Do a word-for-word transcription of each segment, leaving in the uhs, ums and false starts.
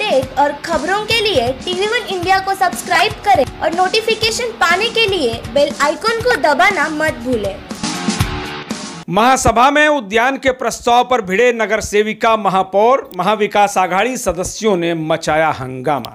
Update और खबरों के लिए टीवी वन इंडिया को सब्सक्राइब करें और नोटिफिकेशन पाने के लिए बेल आइकन को दबाना मत भूलें। महासभा में उद्यान के प्रस्ताव पर भिड़े नगर सेविका, महापौर, महाविकास आघाड़ी सदस्यों ने मचाया हंगामा।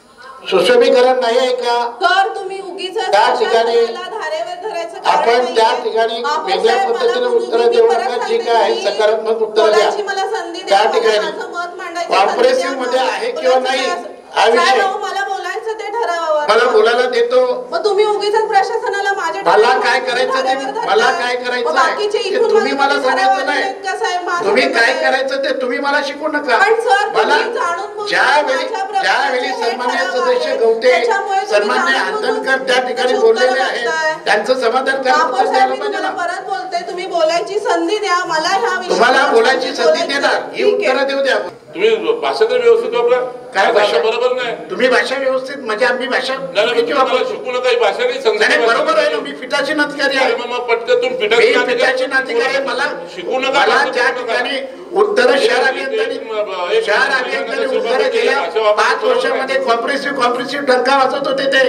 सुशोभीकरण नाही आहे का? तर तुम्ही उगीच त्या ठिकाणी धारेवर धरायचं आपण त्या ठिकाणी वेगळ्या पद्धतीने उत्तर देऊ नका। जी काय आहे सकारात्मक उत्तर द्या। मला संधी त्या द्या, ठिकाणी माझं मत मांडायचं कॉम्प्रेसिव्ह मध्ये आहे किंवा नाही हा विषय मला बोलायचं ते ठरवावं। मला बोलायला देतो। मग तुम्ही उगीच प्रशासनाला माझ्या मला काय करायचं ते मला काय करायचं आहे ते तुम्ही मला सांगायचं नाही। तुम्ही काय करायचं ते तुम्ही मला शिकवू नका। मला ज्यावेळी ज्यावेळी सन्माननीय सदस्य गवते, सन्माननीय आंदणकर त्या ठिकाणी बोललेले आहेत त्यांचं समाधान करायला पाहिजे ना। परत बोलते तुम्ही बोलायची संधी द्या मला ह्या विषयावर। तुम्हाला बोलायची संधी देणार ही उत्तर देऊ द्या। तुम्ही भाषा तर व्यवस्थित वापरा। काय भाषा बरोबर नाही? तुम्ही भाषा व्यवस्थित म्हणजे आम्ही भाषा शिकू नका। ही भाषा नाही समजा नाही बरोबर आहे। मी पिठाची नातकारी आहे। मग पटकन तुम्ही पिठाची पिठाची नातकारी मला शिकू नका। मला त्या ठिकाणी उत्तर शहर अभियंत्यांनी शहर अभियंत्यांनी उत्तर केल्या पाच वर्षामध्ये कॉम्प्रेसिव्ह कॉम्प्रेसिव्ह टंका वाचत होते ते।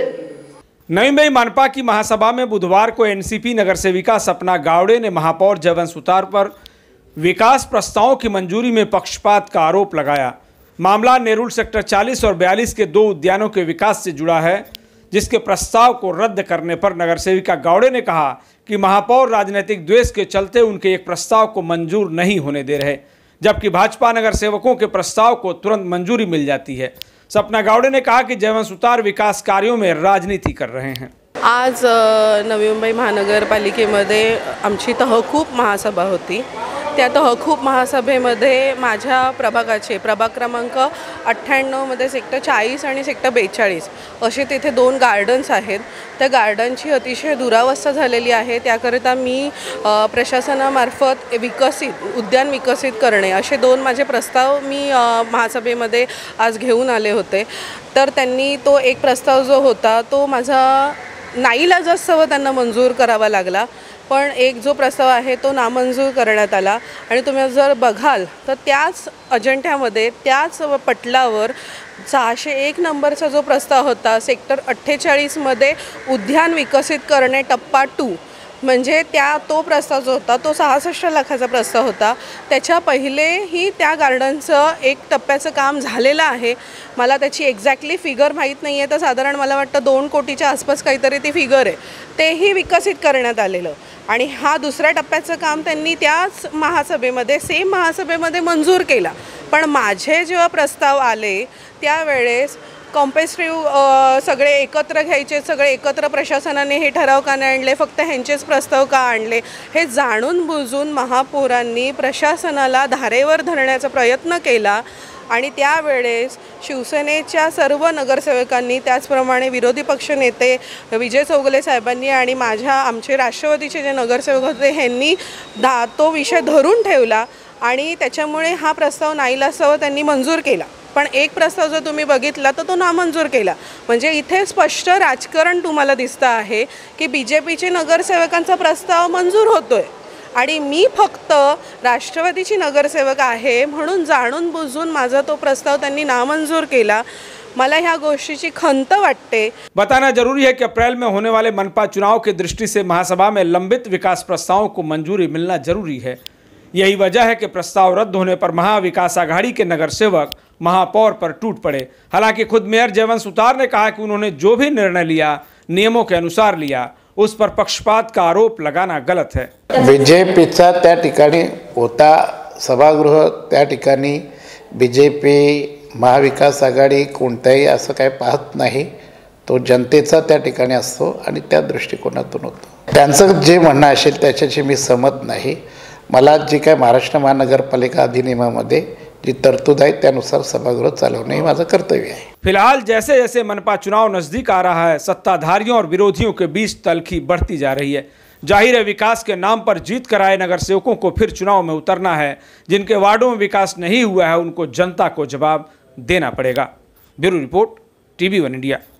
नई मुंबई मनपा की महासभा में बुधवार को एनसीपी नगर सेविका सपना गावड़े ने महापौर जयवंत सुतार पर विकास प्रस्तावों की मंजूरी में पक्षपात का आरोप लगाया। मामला नेरुल सेक्टर चालीस और बयालीस के दो उद्यानों के विकास से जुड़ा है, जिसके प्रस्ताव को रद्द करने पर नगर सेविका गावड़े ने कहा कि महापौर राजनीतिक द्वेष के चलते उनके एक प्रस्ताव को मंजूर नहीं होने दे रहे, जबकि भाजपा नगर सेवकों के प्रस्ताव को तुरंत मंजूरी मिल जाती है। सपना गावड़े ने कहा कि जयवंत सुतार विकास कार्यों में राजनीति कर रहे हैं। आज नवी मुंबई महानगरपालिकेमध्ये आमची तहकूब महासभा होती। त्या तहकूब महासभेमध्ये माझ्या प्रभागाचे प्रभाग क्रमांक अठ्ठ्याण्णवमध्ये सेक्टर चाळीस आणि सेक्टर बेचाळीस असे तिथे दोन गार्डन्स आहेत। त्या गार्डनची अतिशय दुरावस्था झालेली आहे। त्याकरिता मी प्रशासनामार्फत विकसित उद्यान विकसित करणे असे दोन माझे प्रस्ताव मी महासभेमध्ये आज घेऊन आले होते। तर त्यांनी तो एक प्रस्ताव जो होता तो माझा नाईलाजास्तव त्यांना मंजूर करावा लागला, पण एक जो प्रस्ताव आहे तो नामंजूर करण्यात आला। आणि तुम्ही जर बघाल तर त्याच अजेंड्यामध्ये त्याच पटलावर सहाशे एक नंबरचा जो प्रस्ताव होता सेक्टर अठ्ठेचाळीसमध्ये उद्यान विकसित करणे टप्पा टू म्हणजे त्या तो प्रस्ताव जो होता तो सहासष्ट लाखाचा प्रस्ताव होता। त्याच्या पहिलेही त्या गार्डनचं एक टप्प्याचं काम झालेलं आहे। मला त्याची एक्झॅक्टली फिगर माहीत नाही आहे, तर साधारण मला वाटतं दोन कोटीच्या आसपास काहीतरी ती फिगर आहे। तेही विकसित करण्यात आलेलं आणि हा दुसऱ्या टप्प्याचं काम त्यांनी त्याच महासभेमध्ये सेम महासभेमध्ये मंजूर केला। पण माझे जेव्हा प्रस्ताव आले त्यावेळेस कॉम्पेसिव्ह सगळे एकत्र घ्यायचे, सगळे एकत्र प्रशासनाने हे ठराव का नाही आणले, फक्त ह्यांचेच प्रस्ताव का आणले हे जाणून बुजून महापौरांनी प्रशासनाला धारेवर धरण्याचा प्रयत्न केला। आणि त्यावेळेस शिवसेनेच्या सर्व नगरसेवकांनी त्याचप्रमाणे विरोधी पक्षनेते विजय चौगुले साहेबांनी आणि माझ्या आमचे राष्ट्रवादीचे जे नगरसेवक होते ह्यांनी धा तो विषय धरून ठेवला आणि त्याच्यामुळे हा प्रस्ताव नाईलाजास्तव त्यांनी मंजूर केला। पण एक प्रस्ताव जर तुम्ही बघितला तर तो नामंजूर केला। म्हणजे इथे स्पष्ट राजकारण तुम्हाला दिसतं आहे की बीजेपीचे नगरसेवकांचा प्रस्ताव मंजूर होतोय आणि मी फक्त राष्ट्रवादीची नगरसेवक आहे म्हणून जाणून बुजून माझा तो प्रस्ताव त्यांनी नामंजूर केला। मला ह्या गोष्टीची खंत वाटते। बताना जरूरी है कि अप्रैल में होने वाले मनपा चुनाव की दृष्टि से महासभा में लंबित विकास प्रस्तावों को मंजूरी मिलना जरूरी है। यही वजह है कि प्रस्ताव रद्द होने पर महाविकास आघाड़ी के नगर सेवक महापौर पर टूट पड़े। हालांकि खुद मेयर जयवंत सुतार ने कहा कि उन्होंने जो भी निर्णय लिया नियमों के अनुसार लिया, उस पर पक्षपात का आरोप लगाना गलत है। बीजेपीचा त्या ठिकाणी होता सभागृह, त्या ठिकाणी बीजेपी महाविकास आघाडी कोणताही असं काही पाहत नाही, तो जनतेचा त्या ठिकाणी असतो आणि त्या दृष्टिकोनातून होतो। त्यांचं जे म्हणणं असेल त्याच्याशी मी सहमत नाही। मला जी काय महाराष्ट्र महानगरपालिका अधिनियमामध्ये जी तरतूद है त्यानुसार सभागृह चालवणे हे माझं कर्तव्य है। फिलहाल जैसे जैसे मनपा चुनाव नजदीक आ रहा है, सत्ताधारियों और विरोधियों के बीच तल्खी बढ़ती जा रही है। जाहिर है विकास के नाम पर जीत कराए नगर सेवकों को फिर चुनाव में उतरना है। जिनके वार्डों में विकास नहीं हुआ है उनको जनता को जवाब देना पड़ेगा। Bureau report, TV one India.